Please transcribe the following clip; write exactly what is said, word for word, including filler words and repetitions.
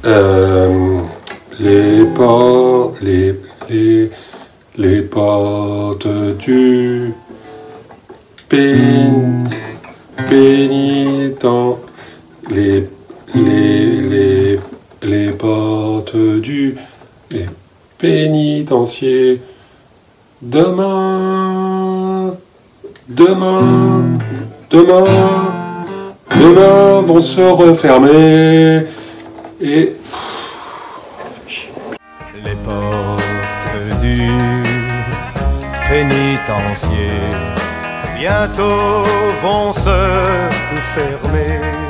Euh, les portes, les, les, les portes du pén, pénitent, les, les, les, les portes du les pénitenciers. Demain, demain, demain, demain vont se refermer et les portes du pénitencier bientôt vont se fermer.